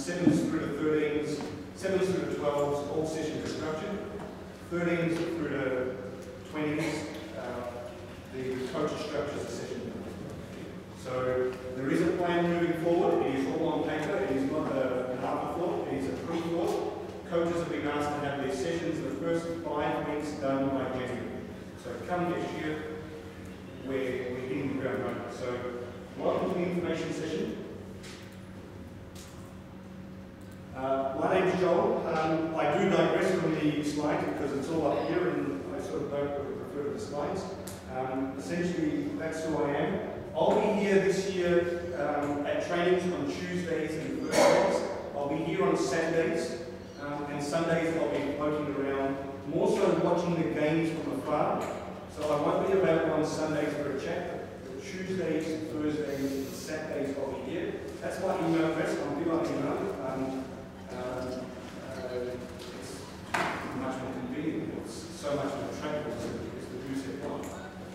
7s through to 13s, 7s through to 12s, all sessions are structured. 13s through to 20s, the coach structures the session. So there is a plan moving forward. It is all on paper. It is not an afterthought. It is a pre-thought. Coaches have been asked to have their sessions the first 5 weeks done by January. So come next year, we're hitting the ground running. So welcome to the information session. My name is Joel. I do digress from the slides because it's all up here and I sort of don't refer to the slides. Essentially, that's who I am. I'll be here this year at trainings on Tuesdays and Thursdays. I'll be here on Saturdays and Sundays I'll be floating around, more so watching the games from afar. So I won't be available on Sundays for a chat, but Tuesdays, Thursdays, and Saturdays I'll be here. That's my email address. I'll be like email. It's much more convenient. It's so much more attractive as the do set one.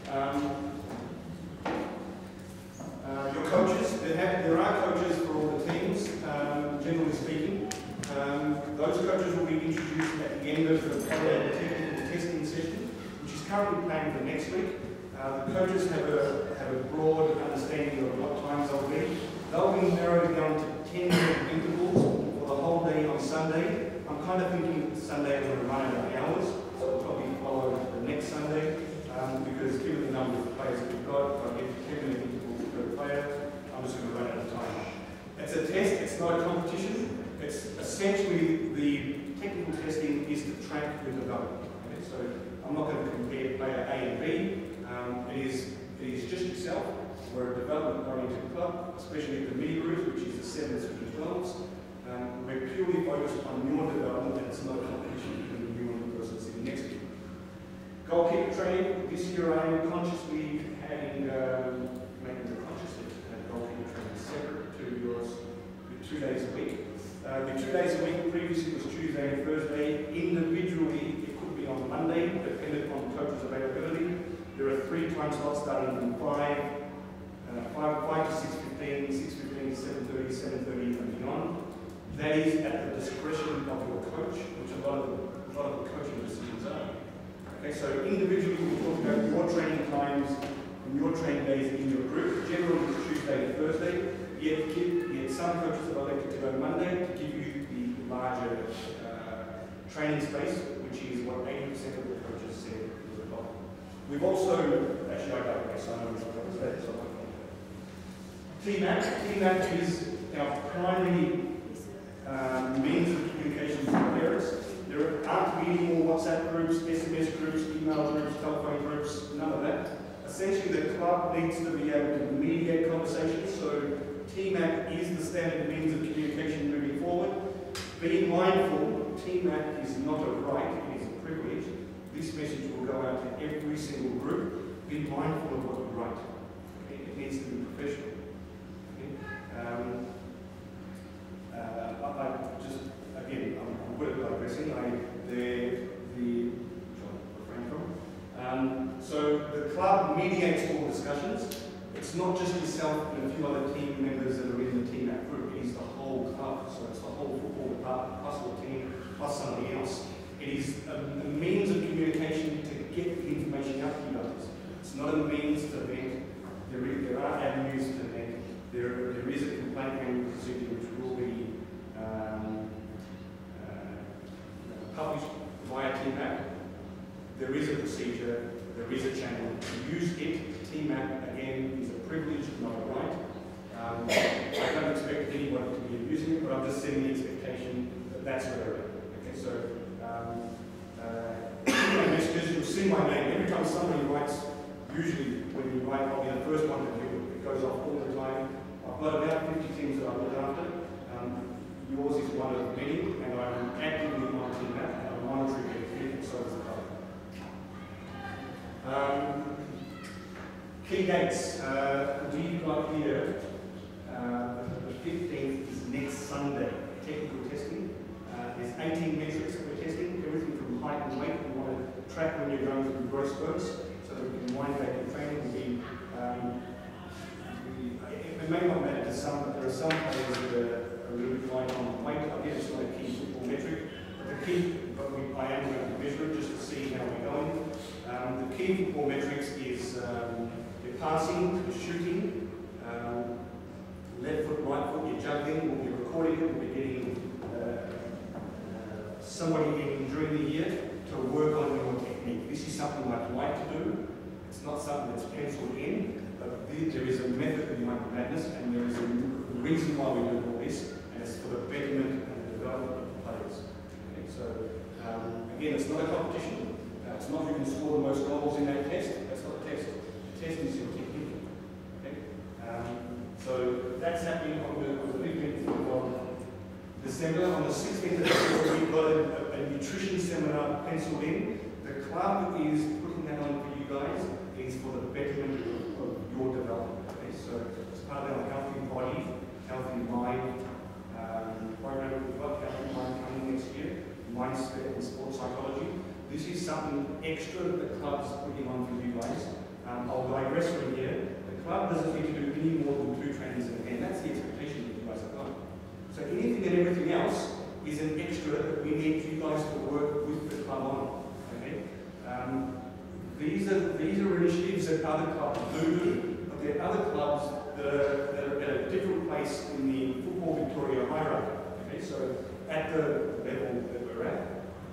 Your coaches, there are coaches for all the teams, generally speaking. Those coaches will be introduced at the end of the technical testing session, which is currently planned for next week. The coaches have a broad understanding of what times they'll be. They'll be narrowed down to 10-minute intervals for the whole day on Sunday. I'm kind of thinking Sunday is going to run out of hours, so we'll probably follow the next Sunday, because given the number of players that we've got, if I get 10-minute intervals per player, I'm just going to run out of time. It's a test, it's not a competition. It's essentially the technical testing is to track your development. Okay? So I'm not going to compare player A and B. It is just yourself. We're a development-oriented club, especially the mini group, which is the 7s through to 12s. We're purely focused on your development, and it's not a competition between you and the person sitting next to you. Goalkeeper training. This year I am consciously making the conscious goalkeeper training separate to yours with 2 days a week. The 2 days a week previously was Tuesday and Thursday. Individually, it could be on Monday, depending on the coach's availability. There are 3 time slots starting from 5 to 6:15, 6:15 to 7:30, 7:30 and beyond. That is at the discretion of your coach, which a lot of the coaching decisions are. Okay, so individually we'll talk about your training times and your training days in your group. Generally it's Tuesday and Thursday. Yet some coaches have elected to go Monday to give you the larger training space, which is what 80% of the coaches said was a problem. We've also, actually I digress, I know which one was that, so TMAP is our primary means of communication with parents. There aren't any more WhatsApp groups, SMS groups, email groups, telephone groups, none of that. Essentially the club needs to be able to mediate conversations, so TMAP is the standard means of communication moving forward. Being mindful, TMAP is not a right, it is a privilege. This message will go out to every single group. Be mindful of what you write. Okay? It needs to be professional. Okay? I'm good at digressing. So the club mediates all discussions. It's not just yourself and a few other team members that are in the TMAP group. It is the whole club. So it's the whole football department plus your team plus somebody else. It is a means of communication to get the information out to you guys. It's not a means to vent. There are avenues to vent. There is a complaint handling procedure which will be published via TMAP. There is a procedure, there is a channel. To use it, TMAP, again, is a privilege, not a right. I don't expect anyone to be abusing it, but I'm just setting the expectation that that's where they're at. Okay, so messages, you'll see my name. Every time somebody writes, usually when you write, I'll be the first one to do it. It goes off all the time. I've got about 50 teams that I look after. Yours is one of many, and I'm actively monitoring that, and I'm monitoring it, so is the club. Key dates. We've got here, the 15th is next Sunday, technical testing. There's 18 metrics that we're testing, everything from height and weight. We want to track when you're going through growth spurts, so that we can wind back your training. It may not matter to some, but there are some players that are a little bit light on weight. key football metrics is your passing, your shooting, left foot, right foot, your juggling. We'll be recording it. We'll be getting somebody in during the year to work on your technique. This is something I'd like to do. It's not something that's penciled in, but there is a method behind the madness, and there is a reason why we're doing all this, and it's for the betterment and the development of the players. Okay, so again, it's not a competition. It's not who can score the most goals in that test. That's not a test. The test is your technique. Okay? So that's happening on the 15th of December. On the 16th of December, we've got a nutrition seminar penciled in. The club is putting that on for you guys. It's for the betterment of your development. Okay? So it's part of our healthy body, healthy mind program. We've got healthy mind coming next year. Mindset and sports psychology. This is something extra that the club's putting on for you guys. I'll digress from here. The club doesn't need to do any more than 2 trainings in a day. That's the expectation that you guys have got. So anything and everything else is an extra that we need you guys to work with the club on. Okay? These are initiatives that other clubs do, but there are other clubs that are at a different place in the Football Victoria hierarchy. Okay? So at the level that we're at,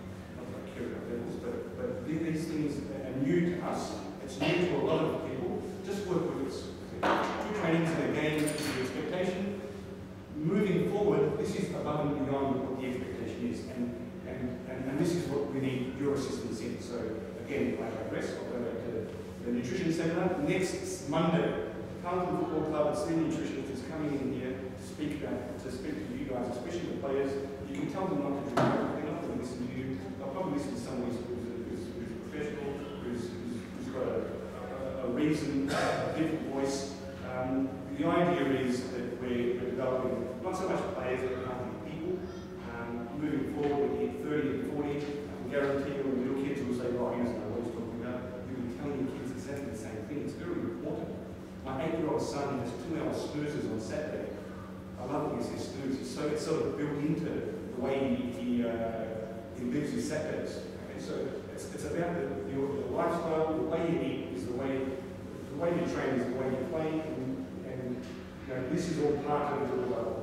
but these things are new to us. It's new to a lot of people. Just work with us. 2 trainings in a game is the expectation. Moving forward, this is above and beyond what the expectation is, and this is what we need your assistance in. So again, I digress. I'll go back to the nutrition seminar next Monday. Carlton Football Club and Senior Nutritionist is coming in here to speak to you guys, especially the players. You can tell them not to drink. They're not going to listen to you. They'll probably listen to someone who's professional, who's got a reason, a different voice. The idea is that we're developing not so much players, but people. Moving forward, we hit 30 and 40. I can guarantee you, when little kids will say, "Oh, he doesn't know what he's talking about," you'll be telling your kids exactly the same thing. It's very important. My 8-year-old son has 2-hour snoozes on Saturday. I love when he says snoozes. So it's sort of built into the way he lives his Saturdays. Okay, so it's about the lifestyle, the way you eat is the way you train is the way you play, and you know, this is all part of it as well.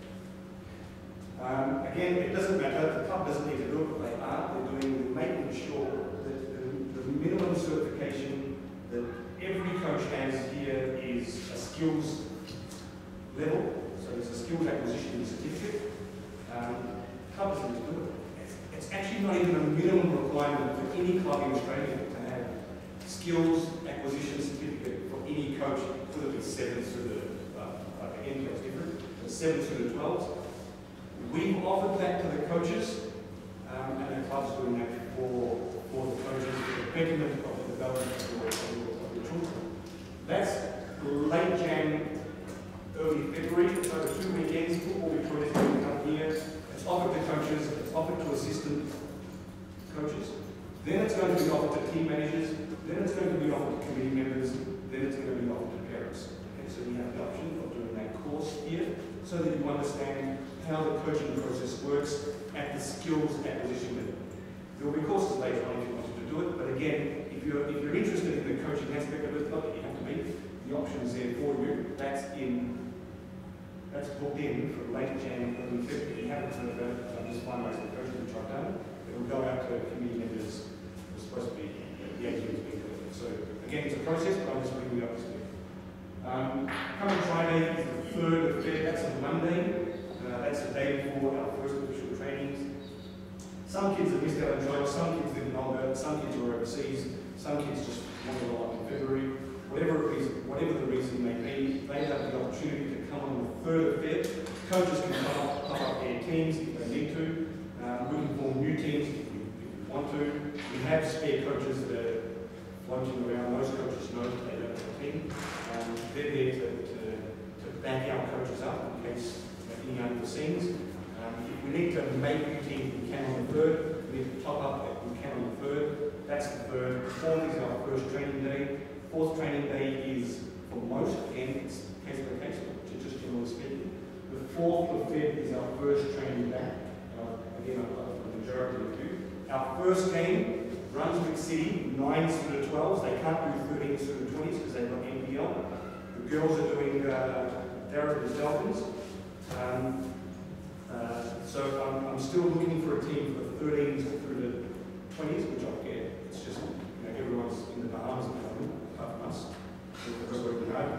Again, it doesn't matter. The club doesn't need to do it, but they are. They're making sure that the minimum certification that every coach has here is a skills level. So there's a skills acquisition certificate. Club doesn't need to do it. It's actually not even a minimum requirement for any club in Australia to have skills acquisition certificate for any coach. Could it be 7th to the, again, it's different, but 7th to the 12th. We've offered that to the coaches, and the club's doing that for the coaches, for the betterment of the development of the children. That's late Jan, early February, so the 2 weekends, Football Victoria's going to come here. It's offered to coaches, it's offered to assistant coaches. Then it's going to be offered to team managers, then it's going to be offered to committee members, then it's going to be offered to parents. Okay, so we have the option of doing that course here so that you understand how the coaching process works at the skills acquisition level. There will be courses later on if you wanted to do it, but again, if you're interested in the coaching aspect of it, not that you have to be, the option's there for you. That's booked in for late Jan, early February. If you haven't heard about it, I'm just finalising the coaching which I've done. It will go out to committee members. It's supposed to be, the AGM is being delivered. So again, it's a process, but I'm just bringing it up to speed. Coming Friday is the 3rd of February, that's a Monday. That's the day before our first official trainings. Some kids have missed out on jobs, some kids didn't know about it, some kids were overseas, some kids just want to go up in February. Whatever the reason may be, they have the opportunity to come on the 3rd of February. Coaches can come up their teams if they need to. We can form new teams if we want to. We have spare coaches that are floating around. Most coaches know that they don't have a team. They're there to back our coaches up in case any unforeseens. If we need to make new teams, we can on the 3rd. We need to top up that we can on the 3rd. That's the 3rd. The 4th is our first training day. 4th training day is, for most, again, it's case by case, just generally speaking. The 4th of February is our first training day. Again, I've got the majority of you. Our first game, Brunswick City, 9s to the 12s. They can't do 13s through the 20s because they've got NPL. The girls are doing Darabas Dolphins. So I'm still looking for a team for the 13s through the 20s, which I'll get. It's just, everyone's in the Bahamas at the moment, apart from us. We're working hard.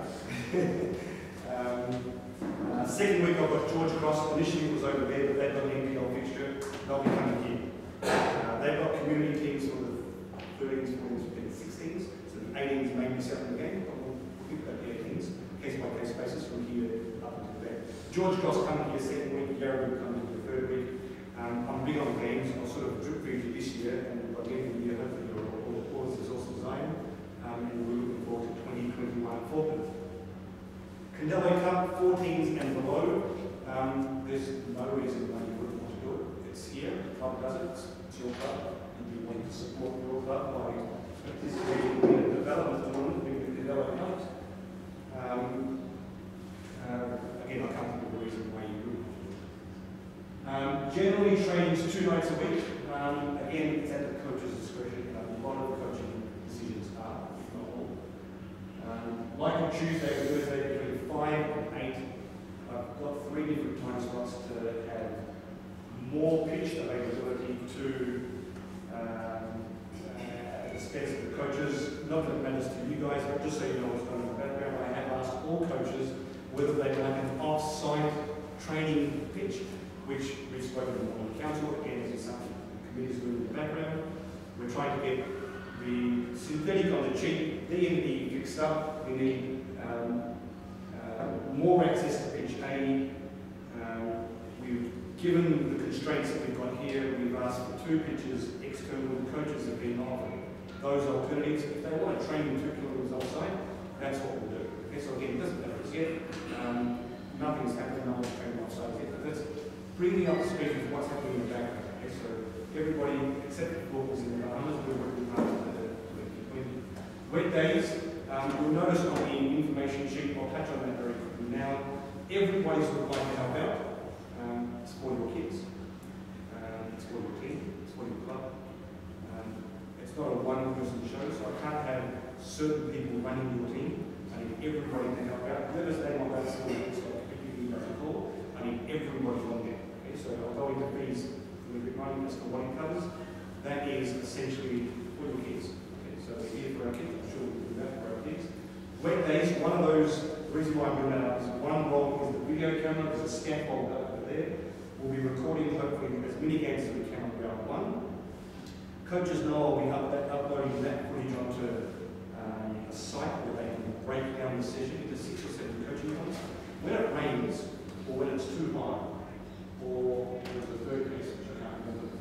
Second week I've got George Cross. Initially it was over there, but they've got an NPL fixture. They'll be coming here. They've got community teams for the 13s, 14s, 15s, 16s. So the 18s may be set in the game. We'll think about the 18s, case by case basis from here up until there. George Cross coming here second week, Yarraville coming here the third week. I'm big on games. I'll sort of drip feed you this year, and by the end of the year, hopefully all this is also Zion. And we're looking forward to 2021 Falkland. Candello Cup, 14s and below. There's no reason why you wouldn't want to do it. It's here, the club does it, it's your club, and you want to support your club by participating in the development of the Candello Cup. Again, I can't think of a reason why you wouldn't want to do it. Generally, training's 2 nights a week. Again, it's at the coach's discretion. A lot of coaching decisions are, if not all. Like on Tuesday and Thursday between 5 and 8, I've got 3 different time slots to have more pitch availability to expense of the coaches. Not that it matters to you guys, but just so you know what's going on in the background, I have asked all coaches whether they want an off-site training pitch, which we've spoken on the council. Again, this is something the committee's doing in the background. We're trying to get the synthetic on the cheap, D&D fixed up. We need more access to pitch A. We've given the constraints that we've got here. We've asked for 2 pitches external. The coaches have been offered those alternatives. If they want to train in 2 kilometres offside, that's what we'll do. Okay, so again, it doesn't matter as yet. Nothing's happening, no one's training offside yet. But that's bringing up the speed of what's happening in the background. Okay, so everybody except the locals in the Bahamas, we're working hard to 2020. Wet days. You'll notice on the information sheet, I'll touch on that very quickly now, everybody's required to help out. It's for your kids, it's for your team, it's for your club. It's not a one-person show, so I can't have certain people running your team. I need everybody to help out. Whoever's name on that school, it's like a call. I need everybody on there. Okay, so I'll go into these a little bit running as to what it covers. That is essentially for your kids. Okay, so we're here for our kids. I'm sure we'll do that for our kids. Wet days, one of those, the reason why I'm doing that is one role is the video camera. There's a scaffold over there. We'll be recording hopefully as many games as we can on round 1. Coaches know I'll be uploading that footage onto a site where they can break down the session into 6 or 7 coaching points. When it rains, or when it's too hot, or there's a third piece which I can't remember.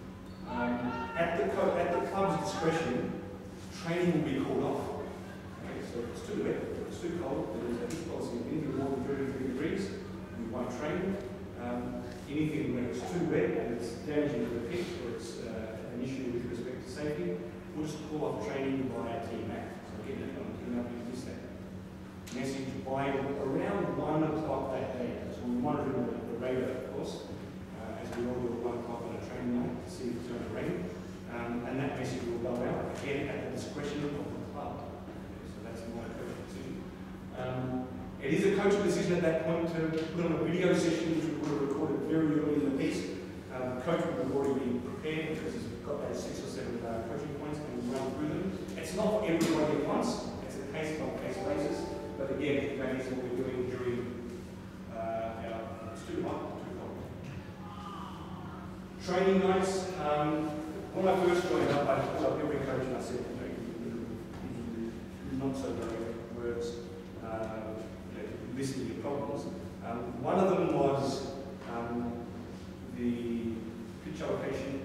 At the club's discretion, training will be called off. Okay, so if it's too wet, if it's too cold, there is a heat policy of anything more than 33 degrees, we won't train. Anything when it's too wet and it's damaging to the pitch or it's an issue with respect to safety, we'll just call off training by our team act. So again, I'm going to use that message by around 1 o'clock that day. So we're monitoring the radar, of course, as we all do at 1 o'clock on a training night to see if it's going to rain. And that message will go out again at the discretion of the club. Okay, so that's my coaching decision. It is a coaching decision at that point to put on a video session, which we would have recorded very early in the piece. The coach would have already been prepared because he's got those 6 or 7 coaching points and we'll run through them. It's not for everybody at once, it's a case-by-case basis, but again, that is what we're doing during it's too hot, too cold. Training nights. When I first joined up, I put up every coach and I said, not so direct words, listing your problems. One of them was the pitch allocation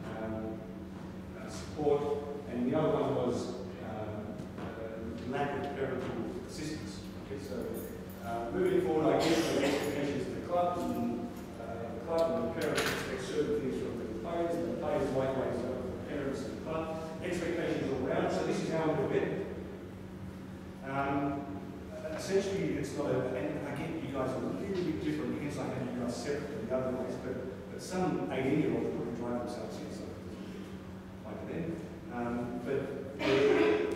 support, and the other one was lack of parental assistance. Okay, so moving forward, I guess the expectations of the club and the parents expect certain things from the players, and the players likewise from the parents and the club. Expectations all round, so this is how we do it. Essentially, it's not a, and again, you guys are a little bit different, hence I have you guys separate from the other ways, but some 18-year-olds probably drive themselves here, so like them. But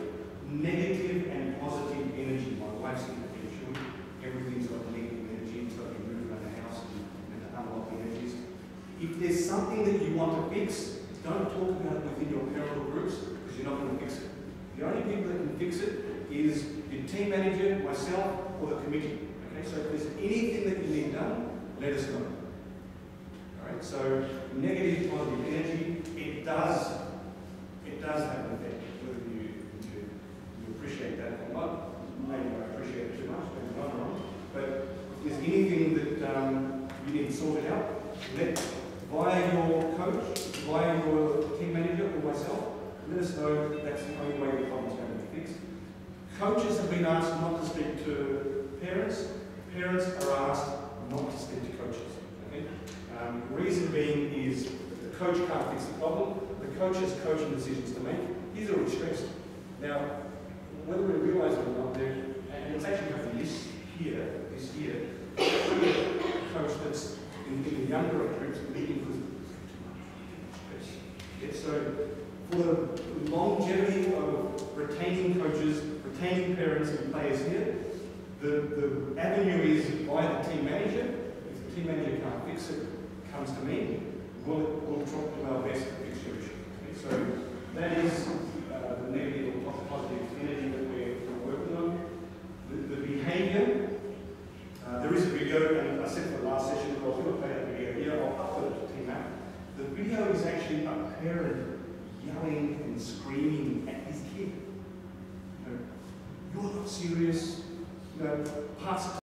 negative and positive energy. My wife's in the picture. Everything's got negative energy, it's got to be moved around the house and unlock the energies. If there's something that you want to fix, don't talk about it within your parental groups, because you're not going to fix it. The only people that can fix it is your team manager, myself, or the committee. Okay, so if there's anything that you need done, let us know. Alright, so negative, positive energy, it does have an effect, whether you appreciate that or not. Maybe I appreciate it too much, maybe not wrong. But if there's anything that you need sorted out, via your coach, via your team manager or myself, let us know. That's the only way the problem's going to be fixed. Coaches have been asked not to speak to parents. Parents are asked not to speak to coaches. Okay? Reason being is the coach can't fix the problem. The coach has coaching decisions to make. He's already stressed. Now, whether we realise it or not, and it's actually happening this year, a coach that's in the younger groups leading because it's too much stress. So, for the longevity of retaining coaches, retaining parents and players here, the avenue is by the team manager. If the team manager can't fix it, comes to me, we'll try to do our best to fix your issue. Okay? So that is the negative or positive energy that we're working on. The behaviour, there is a video, and I said for the last session, I was going to play that video here, I'll upload it to Team App. The video is actually a parent yelling and screaming at his kid. You're not serious. Pass